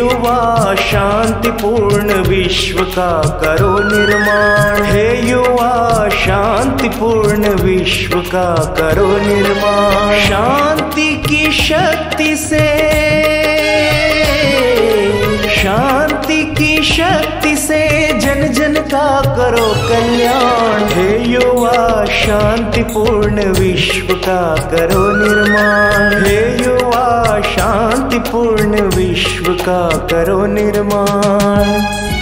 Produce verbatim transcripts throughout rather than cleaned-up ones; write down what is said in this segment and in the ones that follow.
युवा शांतिपूर्ण विश्व का करो निर्माण। हे युवा शांतिपूर्ण विश्व का करो निर्माण। शांति की शक्ति से, शांति की शक्ति से जन जन का करो कल्याण। हे युवा शांतिपूर्ण विश्व का करो निर्माण। हे युवा शांतिपूर्ण विश्व का करो निर्माण।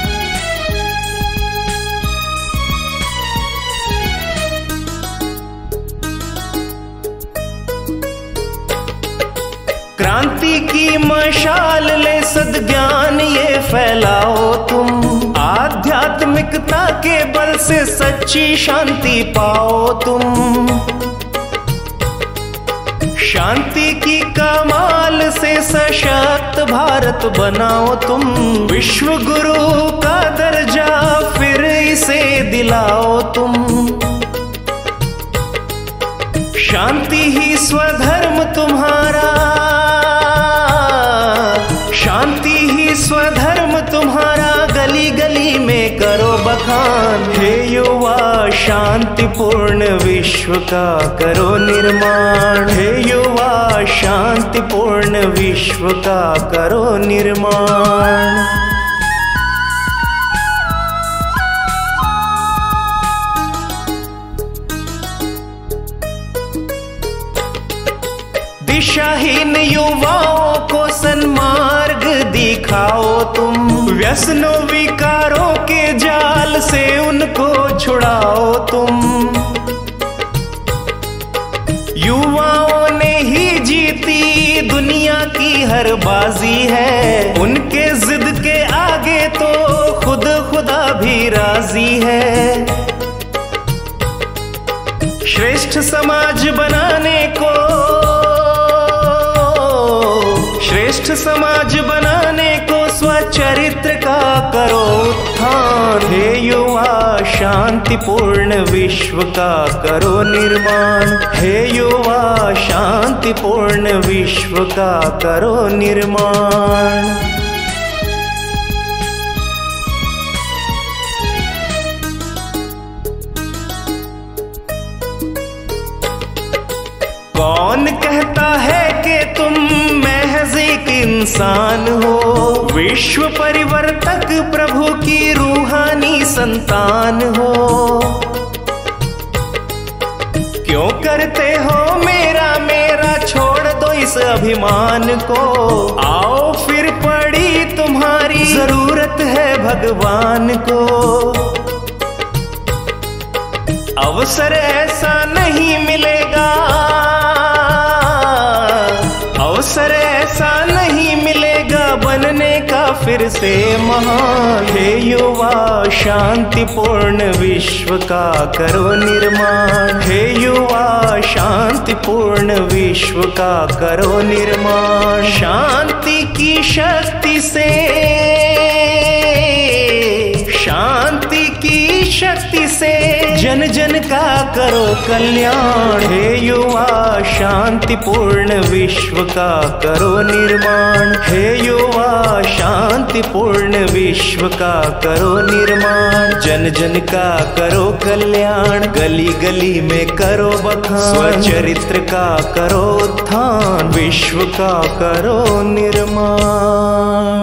क्रांति की मशाल ले सद्ज्ञान ये फैलाओ तुम। आध्यात्मिकता के बल से सच्ची शांति पाओ तुम। शांति की कमाल से सशक्त भारत बनाओ तुम। विश्व गुरु का दर्जा फिर इसे दिलाओ तुम। शांति ही स्वधर्म तुम्हारा, शांति ही स्वधर्म तुम्हारा, गली गली में करो बखान। हे युवा शांतिपूर्ण विश्व का करो निर्माण। हे युवा शांतिपूर्ण विश्व का करो निर्माण। दिशाहीन युवाओं को सन्मार्ग दिखाओ तुम। व्यसनों विकारों के जाल से उनको छुड़ाओ तुम। युवाओं ने ही जीती दुनिया की हर बाजी है। उनके जिद के आगे तो खुद खुदा भी राजी है। श्रेष्ठ समाज बनाने को, श्रेष्ठ समाज बनाने को स्वचरित्र का करो उत्थान। हे युवा शांतिपूर्ण विश्व का करो निर्माण। हे युवा शांतिपूर्ण विश्व का करो निर्माण। कौन कहता है कि तुम महज एक इंसान हो। विश्व परिवर्तक प्रभु की रूहानी संतान हो। क्यों करते हो मेरा मेरा, छोड़ दो इस अभिमान को। आओ फिर पड़ी तुम्हारी जरूरत है भगवान को। अवसर ऐसा नहीं मिलेगा, अवसर ऐसा नहीं मिलेगा बनने का फिर से महान। हे युवा शांतिपूर्ण विश्व का करो निर्माण। हे युवा शांतिपूर्ण विश्व का करो निर्माण। शांति की शक्ति से, शांति की शक्ति से जन जन का करो कल्याण। हे युवा शांतिपूर्ण विश्व का करो निर्माण। हे युवा शांतिपूर्ण विश्व का करो निर्माण। जन जन का करो कल्याण, गली गली में करो बखान। स्वचरित्र का करो उत्थान, विश्व का करो निर्माण।